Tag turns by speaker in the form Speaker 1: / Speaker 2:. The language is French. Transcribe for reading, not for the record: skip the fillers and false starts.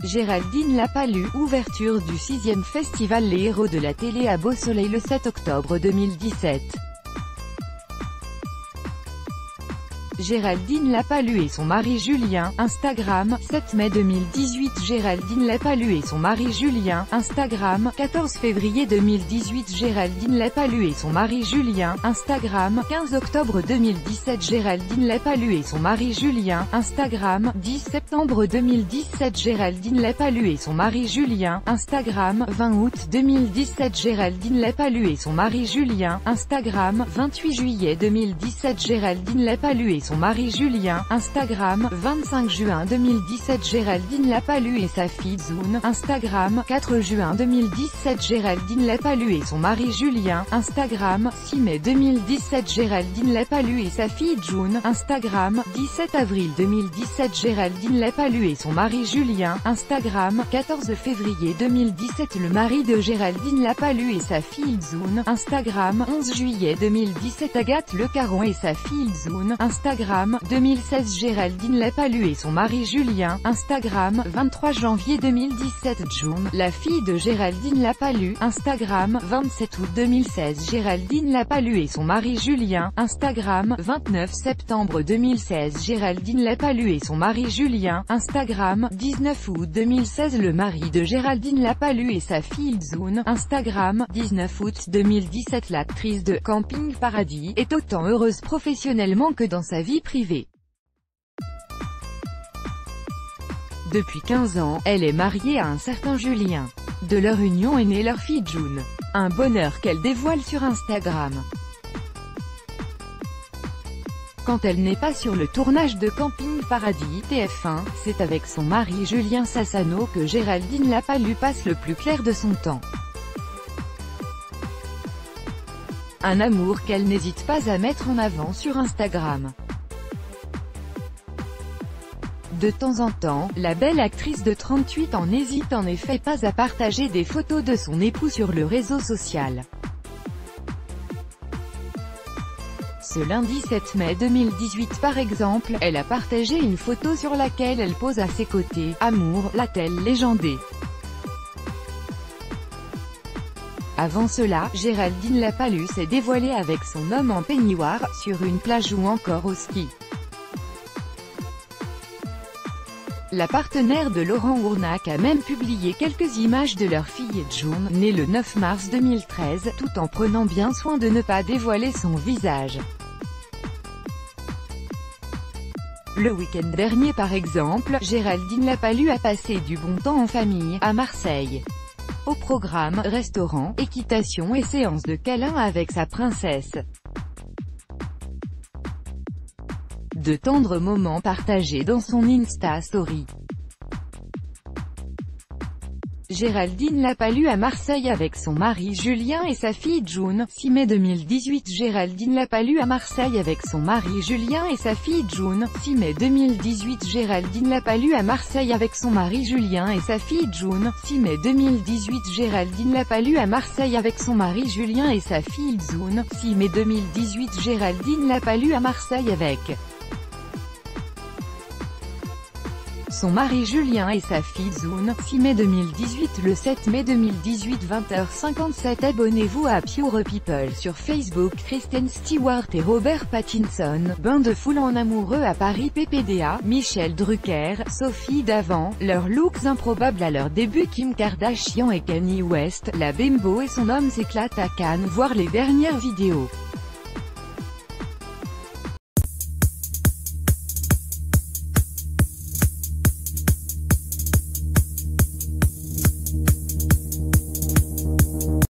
Speaker 1: Géraldine Lapalus, ouverture du 6e festival Les Héros de la Télé à Beau-Soleil le 7 octobre 2017. Géraldine Lapalus et son mari Julien, Instagram, 7 mai 2018. Géraldine Lapalus et son mari Julien, Instagram, 14 février 2018. Géraldine Lapalus et son mari Julien, Instagram, 15 octobre 2017. Géraldine Lapalus et son mari Julien, Instagram, 10 septembre 2017. Géraldine Lapalus et son mari Julien, Instagram, 20 août 2017. Géraldine Lapalus et son mari Julien, Instagram, 28 juillet 2017. Géraldine Lapalus et son mari Julien, Instagram, 25 juin 2017. Géraldine Lapalus et sa fille Zoun, Instagram, 4 juin 2017. Géraldine Lapalus et son mari Julien, Instagram, 6 mai 2017. Géraldine Lapalus et sa fille June, Instagram, 17 avril 2017. Géraldine Lapalus et son mari Julien, Instagram, 14 février 2017. Le mari de Géraldine Lapalus et sa fille Zoun, Instagram, 11 juillet 2017. Agathe Le Caron et sa fille Zoun, Instagram, 2016. Géraldine Lapalus et son mari Julien, Instagram, 23 janvier 2017. June, la fille de Géraldine Lapalus, Instagram, 27 août 2016. Géraldine Lapalus et son mari Julien, Instagram, 29 septembre 2016. Géraldine Lapalus et son mari Julien, Instagram, 19 août 2016. Le mari de Géraldine Lapalus et sa fille Zoun, Instagram, 19 août 2017. L'actrice de Camping Paradis est autant heureuse professionnellement que dans sa vie privée. Depuis 15 ans, elle est mariée à un certain Julien. De leur union est née leur fille June. Un bonheur qu'elle dévoile sur Instagram. Quand elle n'est pas sur le tournage de Camping Paradis TF1, c'est avec son mari Julien Sassano que Géraldine Lapalus passe le plus clair de son temps. Un amour qu'elle n'hésite pas à mettre en avant sur Instagram. De temps en temps, la belle actrice de 38 ans n'hésite en effet pas à partager des photos de son époux sur le réseau social. Ce lundi 7 mai 2018 par exemple, elle a partagé une photo sur laquelle elle pose à ses côtés. Amour, l'a-t-elle légendé. Avant cela, Géraldine Lapalus s'est dévoilée avec son homme en peignoir, sur une plage ou encore au ski. La partenaire de Laurent Ournac a même publié quelques images de leur fille June, née le 9 mars 2013, tout en prenant bien soin de ne pas dévoiler son visage. Le week-end dernier par exemple, Géraldine Lapalus a passé du bon temps en famille, à Marseille. Au programme, restaurant, équitation et séance de câlins avec sa princesse. De tendres moments partagés dans son Insta Story. Géraldine Lapalus à Marseille avec son mari Julien et sa fille June, 6 mai 2018. Géraldine Lapalus à Marseille avec son mari Julien et sa fille June, 6 mai 2018. Géraldine Lapalus à Marseille avec son mari Julien et sa fille June, 6 mai 2018. Géraldine Lapalus à Marseille avec son mari Julien et sa fille June, 6 mai 2018. Géraldine Lapalus à Marseille avec son mari Julien et sa fille Zoun, 6 mai 2018. Le 7 mai 2018 20h57. Abonnez-vous à Pure People sur Facebook. Kristen Stewart et Robert Pattinson, bain de foule en amoureux à Paris. PPDA, Michel Drucker, Sophie Davant, leurs looks improbables à leur début. Kim Kardashian et Kanye West, la bimbo et son homme s'éclatent à Cannes. Voir les dernières vidéos.